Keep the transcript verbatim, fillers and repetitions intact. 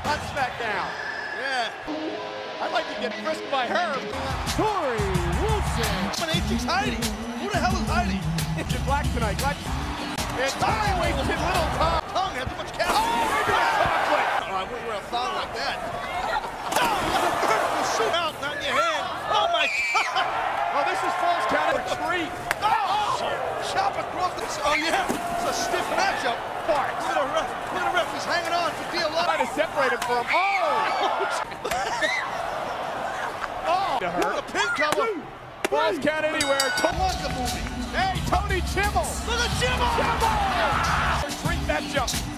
Hot smackdown. Yeah. I'd like to get frisked by her. Torrie Wilson. She's hiding. Who the hell is hiding? It's in black tonight. Black. And Tommy wasted little time. Tongue had too much cat. Oh, maybe a chocolate. Oh, I wouldn't wear a thong like that. No, that's a vertical shoot out, not in your hand. Oh my God. Oh, this is false count retreat. Oh, chop across the. Oh yeah, it's a stiff matchup. Bart. Look at the ref. Look at the ref. He's hanging on for dear life. Trying to separate him from. Oh. Oh. To her. A pin cover. False count anywhere. What's the movie? Hey, Tony Chimmel. Look at Jimmo. Chimmel. Retreat that jump.